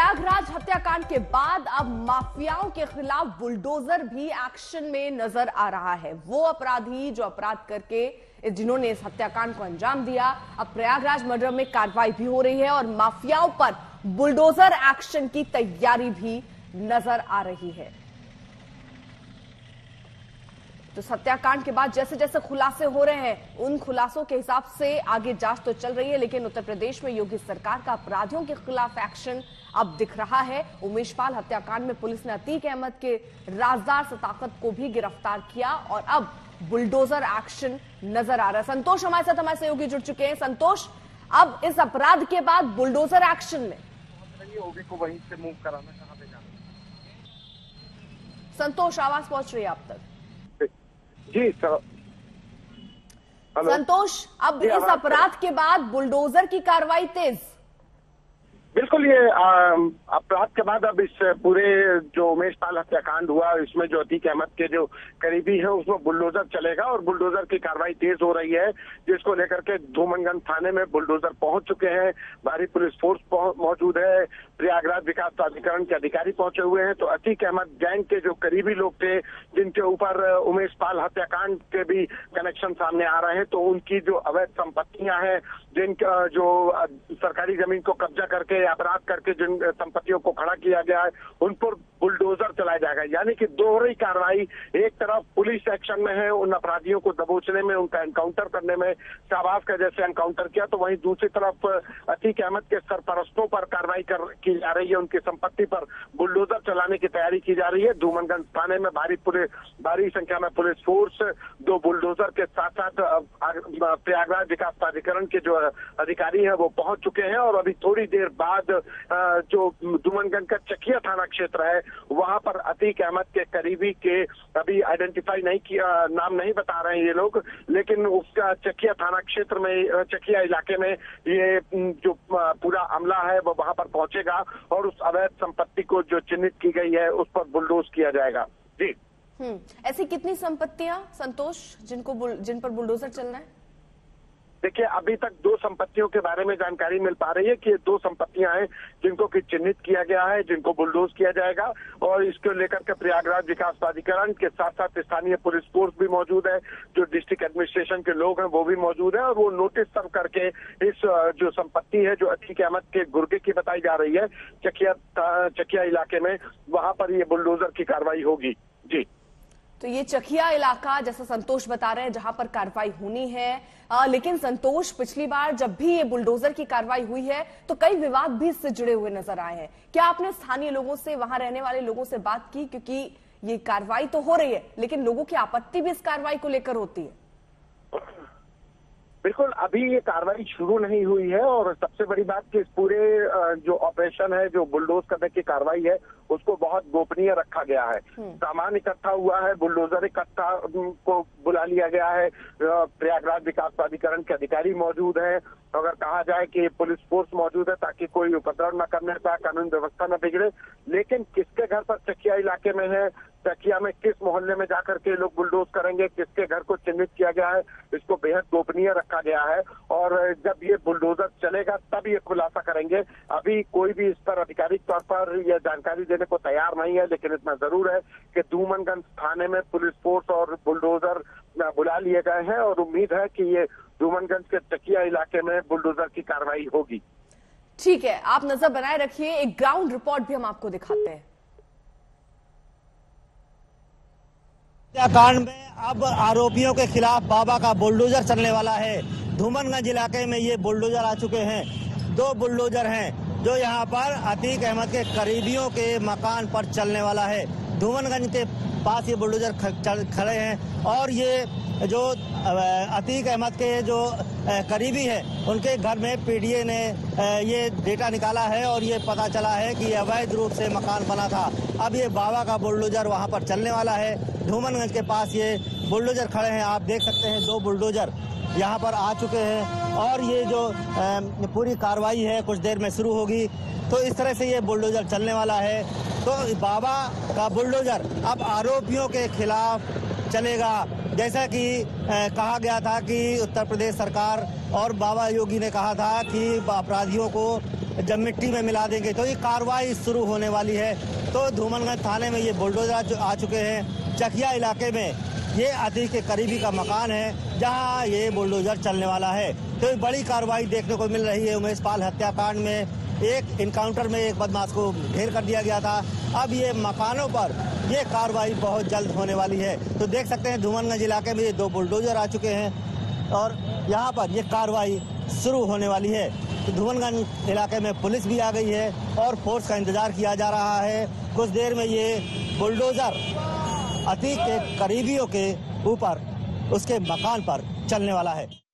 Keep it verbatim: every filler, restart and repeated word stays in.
प्रयागराज हत्याकांड के बाद अब माफियाओं के खिलाफ बुलडोजर भी एक्शन में नजर आ रहा है। वो अपराधी जो अपराध करके जिन्होंने इस हत्याकांड को अंजाम दिया, अब प्रयागराज मर्डर में कार्रवाई भी हो रही है और माफियाओं पर बुलडोजर एक्शन की तैयारी भी नजर आ रही है। तो हत्याकांड के बाद जैसे जैसे खुलासे हो रहे हैं, उन खुलासों के हिसाब से आगे जांच तो चल रही है, लेकिन उत्तर प्रदेश में योगी सरकार का अपराधियों के खिलाफ एक्शन अब दिख रहा है। उमेश पाल हत्याकांड में पुलिस ने अतीक अहमद के राजदार सताकत को भी गिरफ्तार किया और अब बुलडोजर एक्शन नजर आ रहा है। संतोष हमारे साथ हमारे सहयोगी जुड़ चुके हैं। संतोष, अब इस अपराध के बाद बुलडोजर एक्शन में योगी को वहीं से मूव कराना, कहां पे जाना? संतोष, आवाज पहुंच रही है आप तक? जी सर। संतोष, अब इस अपराध के बाद बुलडोजर की कार्रवाई तेज? बिल्कुल, ये अपराध के बाद अब इस पूरे जो उमेश पाल हत्याकांड हुआ, इसमें जो अतीक अहमद के जो करीबी है उसमें बुलडोजर चलेगा और बुलडोजर की कार्रवाई तेज हो रही है, जिसको लेकर के धूमनगंज थाने में बुलडोजर पहुंच चुके हैं। भारी पुलिस फोर्स मौजूद है, प्रयागराज विकास प्राधिकरण के अधिकारी पहुंचे हुए हैं। तो अतीक अहमद गैंग के जो करीबी लोग थे, जिनके ऊपर उमेश पाल हत्याकांड के भी कनेक्शन सामने आ रहे हैं, तो उनकी जो अवैध संपत्तियां हैं, जिनका जो सरकारी जमीन को कब्जा करके अपराध करके जिन संपत्तियों को खड़ा किया गया है, उन पर बुलडोजर चलाया जाएगा। यानी कि दोहरी कार्रवाई, एक तरफ पुलिस एक्शन में है उन अपराधियों को दबोचने में, उनका एनकाउंटर करने में, शाहबाज का जैसे एनकाउंटर किया, तो वहीं दूसरी तरफ अतीक अहमद के सरपरस्तों पर कार्रवाई कर की जा रही है, उनकी संपत्ति पर बुलडोजर चलाने की तैयारी की जा रही है। धूमनगंज थाने में भारी पुलिस भारी संख्या में पुलिस फोर्स, दो बुलडोजर के साथ साथ प्रयागराज विकास प्राधिकरण के जो अधिकारी हैं वो पहुंच चुके हैं और अभी थोड़ी देर बाद जो धूमनगंज का चकिया थाना क्षेत्र है, वहां पर अतीक अहमद के करीबी के अभी आइडेंटिफाई नहीं किया, नाम नहीं बता रहे हैं ये लोग, लेकिन उसका चकिया थाना क्षेत्र में, चकिया इलाके में ये जो पूरा अमला है वो वहां पर पहुंचेगा और उस अवैध संपत्ति को जो चिन्हित की गई है उस पर बुलडोज किया जाएगा। जी, हम्म ऐसी कितनी संपत्तियां संतोष जिनको जिन पर बुलडोजर चलना है? देखिए, अभी तक दो संपत्तियों के बारे में जानकारी मिल पा रही है कि दो संपत्तियां हैं जिनको कि चिन्हित किया गया है, जिनको बुलडोज किया जाएगा और इसको लेकर के प्रयागराज विकास प्राधिकरण के साथ साथ स्थानीय पुलिस फोर्स भी मौजूद है, जो डिस्ट्रिक्ट एडमिनिस्ट्रेशन के लोग हैं वो भी मौजूद है और वो नोटिस सर्व करके इस जो संपत्ति है जो अतीक अहमद के गुर्गे की बताई जा रही है चकिया चकिया इलाके में, वहां पर ये बुलडोजर की कार्रवाई होगी। जी, तो ये चकिया इलाका जैसा संतोष बता रहे हैं जहां पर कार्रवाई होनी है, आ, लेकिन संतोष, पिछली बार जब भी ये बुलडोजर की कार्रवाई हुई है तो कई विवाद भी इससे जुड़े हुए नजर आए हैं। क्या आपने स्थानीय लोगों से, वहां रहने वाले लोगों से बात की? क्योंकि ये कार्रवाई तो हो रही है लेकिन लोगों की आपत्ति भी इस कार्रवाई को लेकर होती है। बिल्कुल, अभी ये कार्रवाई शुरू नहीं हुई है और सबसे बड़ी बात कि इस पूरे जो ऑपरेशन है, जो बुलडोज करने की कार्रवाई है, उसको बहुत गोपनीय रखा गया है। सामान इकट्ठा हुआ है, बुलडोजर इकट्ठा को बुला लिया गया है, प्रयागराज विकास प्राधिकरण के अधिकारी मौजूद हैं, अगर कहा जाए कि पुलिस फोर्स मौजूद है ताकि कोई उपद्रव न करने पाए, कानून व्यवस्था न बिगड़े। लेकिन किसके घर पर चकिया इलाके में है, चकिया में किस मोहल्ले में जाकर के लोग बुलडोज करेंगे, किसके घर को चिन्हित किया गया है, इसको बेहद गोपनीय रखा गया है और जब ये बुलडोजर चलेगा तब ये खुलासा करेंगे। अभी कोई भी इस पर आधिकारिक तौर पर यह जानकारी देने को तैयार नहीं है, लेकिन इतना जरूर है कि धूमनगंज थाने में पुलिस फोर्स और बुलडोजर बुला लिए गए हैं और उम्मीद है कि ये धूमनगंज के चकिया इलाके में बुलडोजर की कार्रवाई होगी। ठीक है, आप नजर बनाए रखिए, एक ग्राउंड रिपोर्ट भी हम आपको दिखाते हैं। हत्याकांड में अब आरोपियों के खिलाफ बाबा का बुलडोजर चलने वाला है। धूमनगंज इलाके में ये बुलडोजर आ चुके हैं। दो बुलडोजर हैं जो यहाँ पर अतीक अहमद के करीबियों के मकान पर चलने वाला है। धूमनगंज के पास ये बुलडोजर खड़े हैं और ये जो अतीक अहमद के जो करीबी है उनके घर में पीडीए ने ये डेटा निकाला है और ये पता चला है कि अवैध रूप से मकान बना था। अब ये बाबा का बुलडोजर वहां पर चलने वाला है। धूमनगंज के पास ये बुलडोजर खड़े हैं, आप देख सकते हैं, दो बुलडोजर यहाँ पर आ चुके हैं और ये जो पूरी कार्रवाई है कुछ देर में शुरू होगी। तो इस तरह से ये बुलडोजर चलने वाला है। तो बाबा का बुलडोजर अब आरोपियों के खिलाफ चलेगा। जैसा कि कहा गया था कि उत्तर प्रदेश सरकार और बाबा योगी ने कहा था कि अपराधियों को जब मिट्टी में मिला देंगे तो ये कार्रवाई शुरू होने वाली है। तो धूमनगंज थाने में ये बुलडोजर आ चुके हैं। चकिया इलाके में ये अतीक के करीबी का मकान है जहां ये बुलडोजर चलने वाला है। तो बड़ी कार्रवाई देखने को मिल रही है। उमेश पाल हत्याकांड में एक इनकाउंटर में एक बदमाश को ढेर कर दिया गया था। अब ये मकानों पर ये कार्रवाई बहुत जल्द होने वाली है। तो देख सकते हैं धूमनगंज इलाके में ये दो बुलडोजर आ चुके हैं और यहाँ पर ये कार्रवाई शुरू होने वाली है। तो धूमनगंज इलाके में पुलिस भी आ गई है और फोर्स का इंतजार किया जा रहा है। कुछ देर में ये बुलडोजर अतीक के करीबियों के ऊपर उसके मकान पर चलने वाला है।